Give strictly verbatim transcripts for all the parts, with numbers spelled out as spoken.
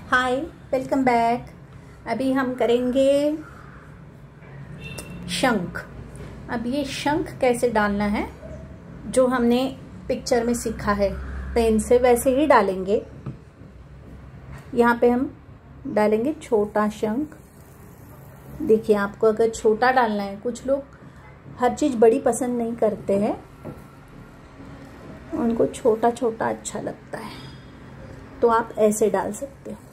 हाय, welcome back. अभी हम करेंगे शंख। अब ये शंख कैसे डालना है जो हमने पिक्चर में सीखा है पेन से, वैसे ही डालेंगे। यहाँ पे हम डालेंगे छोटा शंख। देखिए, आपको अगर छोटा डालना है, कुछ लोग हर चीज़ बड़ी पसंद नहीं करते हैं, उनको छोटा छोटा अच्छा लगता है, तो आप ऐसे डाल सकते हो।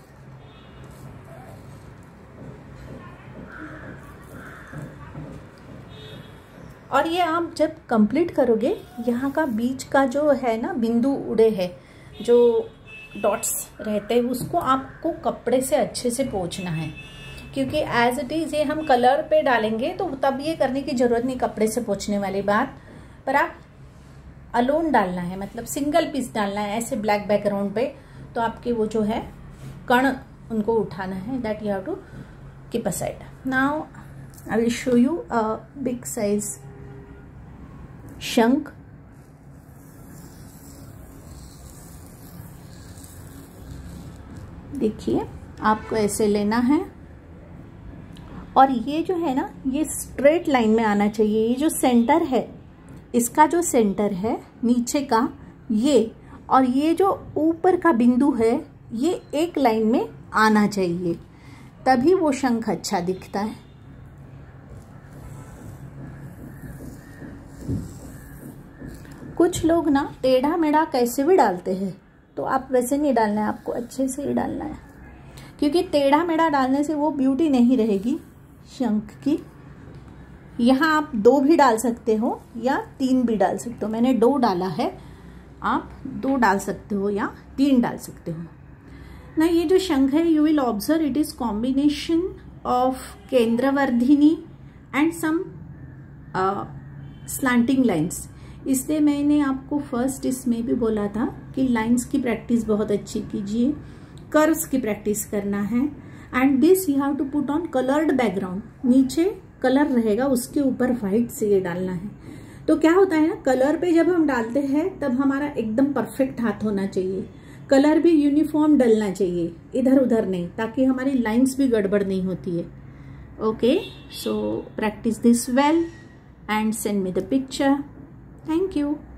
और ये आप जब कंप्लीट करोगे, यहाँ का बीच का जो है ना बिंदु उड़े है, जो डॉट्स रहते हैं, उसको आपको कपड़े से अच्छे से पोंछना है, क्योंकि एज इट इज़ ये हम कलर पे डालेंगे तो तब ये करने की ज़रूरत नहीं कपड़े से पोंछने वाली बात। पर आप अलोन डालना है, मतलब सिंगल पीस डालना है ऐसे ब्लैक बैकग्राउंड पे, तो आपके वो जो है कण उनको उठाना है। That you have to keep aside. Now I will show you a big size शंख। देखिए, आपको ऐसे लेना है और ये जो है ना, ये स्ट्रेट लाइन में आना चाहिए। ये जो सेंटर है, इसका जो सेंटर है नीचे का, ये और ये जो ऊपर का बिंदु है, ये एक लाइन में आना चाहिए, तभी वो शंख अच्छा दिखता है। कुछ लोग ना टेढ़ा मेढ़ा कैसे भी डालते हैं, तो आप वैसे नहीं डालना है, आपको अच्छे से ही डालना है, क्योंकि टेढ़ा मेढ़ा डालने से वो ब्यूटी नहीं रहेगी शंख की। यहाँ आप दो भी डाल सकते हो या तीन भी डाल सकते हो। मैंने दो डाला है, आप दो डाल सकते हो या तीन डाल सकते हो ना। ये जो शंख है, you will observe it is combination of केंद्रवर्धिनी एंड सम स्लैंटिंग लाइन्स। इसलिए मैंने आपको फर्स्ट इसमें भी बोला था कि लाइंस की प्रैक्टिस बहुत अच्छी कीजिए, कर्व्स की प्रैक्टिस करना है। And this you have to put on coloured background. नीचे कलर रहेगा, उसके ऊपर व्हाइट से ये डालना है। तो क्या होता है ना, कलर पे जब हम डालते हैं तब हमारा एकदम परफेक्ट हाथ होना चाहिए। कलर भी यूनिफॉर्म डलना चाहिए, इधर उधर नहीं, ताकि हमारी लाइंस भी गड़बड़ नहीं होती है। Okay, so practice this well and send me the picture. Thank you.